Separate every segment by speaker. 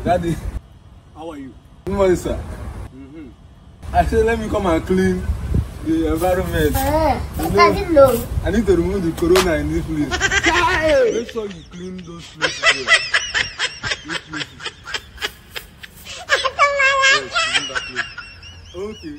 Speaker 1: Daddy,
Speaker 2: how are you?
Speaker 1: good morning, sir. I said, let me come and clean the environment.
Speaker 3: I know.
Speaker 1: I need to remove the corona in this place. Make sure you clean those places here. These places. Yes, clean that place. Okay.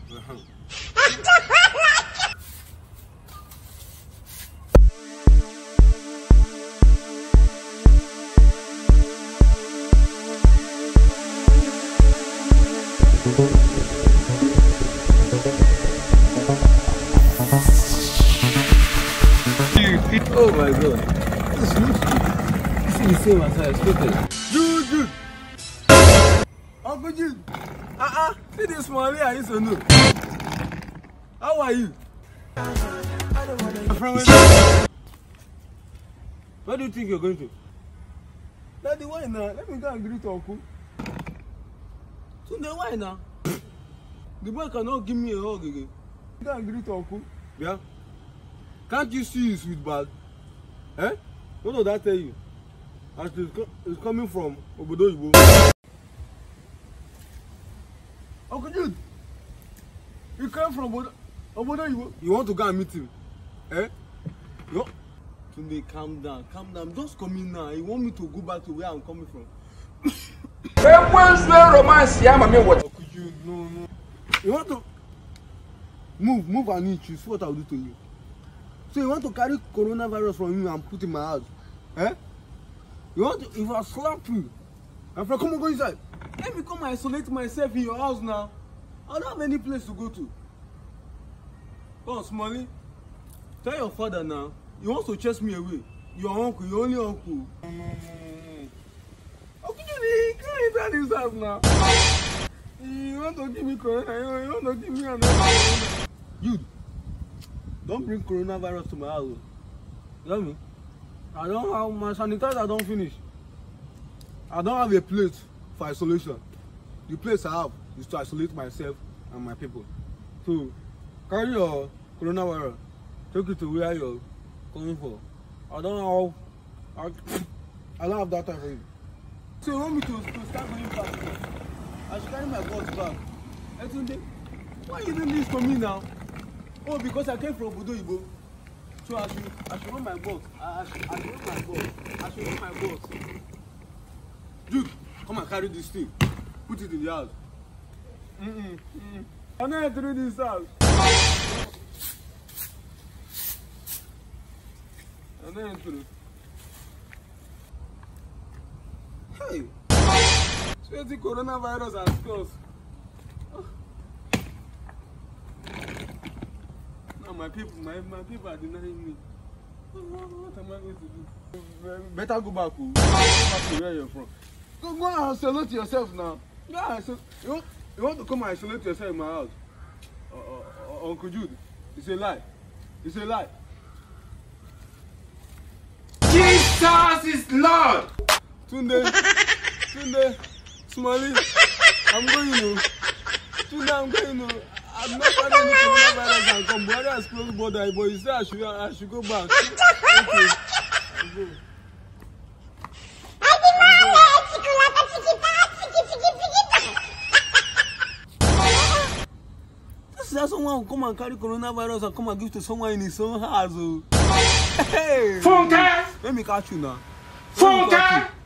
Speaker 1: Oh my god. This looks good. This is the same as I expected. Jude! Uncle Jude! See this small I used to know. How are you? From where do you think you're going to? Daddy, why now? Let me go and greet Uncle. Today, why now? The boy cannot give me a hug again. Go and greet Uncle. Yeah? Can't you see his sweet bag? Eh? What does that tell you? As it's coming from Obodo Ibo. Uncle Jude, you came from Obodo Ibo. You want to go and meet him? Eh? No. Today, calm down, calm down. Just come in now. You want me to go back to where I'm coming from? Uncle Jude, no. You want to move and eat. You see what I'll do to you. So you want to carry coronavirus from you and put in my house? Eh? You want to, if I slap you, and come on, go inside. Let me come and isolate myself in your house now. I don't have any place to go to. Come on, Smalley. Tell your father now. He wants to chase me away. Your uncle, your only uncle. How could you can't enter this house now? You want to give me corona? You want to give me another corona? You. Don't bring coronavirus to my house. You hear me? I don't have my sanitizer. I don't finish. I don't have a place for isolation. The place I have is to isolate myself and my people. So carry your coronavirus. Take it to where you're coming for. I don't have that time for you. So you want me to start going back? I should carry my box back. Etunde, why are you doing this for me now? Oh, because I came from Obodo Ibo. So I should run my box. I should run my box. I should run my box. Dude, come and carry this thing. Put it in the house. I'm not entering this house. I'm not entering. Hey! So the coronavirus and spells. My people are denying me. What am I going to do? Better go back. Go back to where you're from. Go and isolate yourself now. Yeah, you want to come and isolate yourself in my house? Uncle Jude, it's a lie. It's a lie.
Speaker 2: Jesus is Lord!
Speaker 1: Tunde, Smalley, I'm going to. Tunde, I'm going to. I'm not having any coronavirus and come. Buhari has closed border, but you say I should go back. Okay. I'll go. This is how someone will come and carry coronavirus and come and give to someone in his own house. Hey!
Speaker 2: Funke!
Speaker 1: Let me catch you now.
Speaker 2: Funke!